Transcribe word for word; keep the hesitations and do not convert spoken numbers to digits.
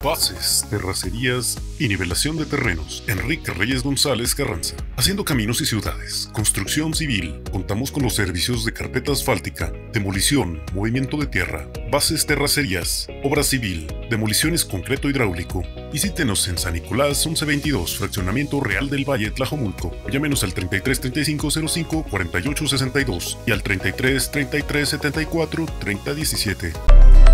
Bases, terracerías y nivelación de terrenos. Enrique Reyes González Carranza. Haciendo caminos y ciudades. Construcción civil. Contamos con los servicios de carpeta asfáltica, demolición, movimiento de tierra, bases, terracerías, obra civil, demoliciones concreto hidráulico. Visítenos en San Nicolás once veintidós, Fraccionamiento Real del Valle, Tlajomulco. Llámenos al treinta y tres treinta y cinco cero cinco cuarenta y ocho sesenta y dos y al treinta y tres treinta y tres setenta y cuatro treinta diecisiete.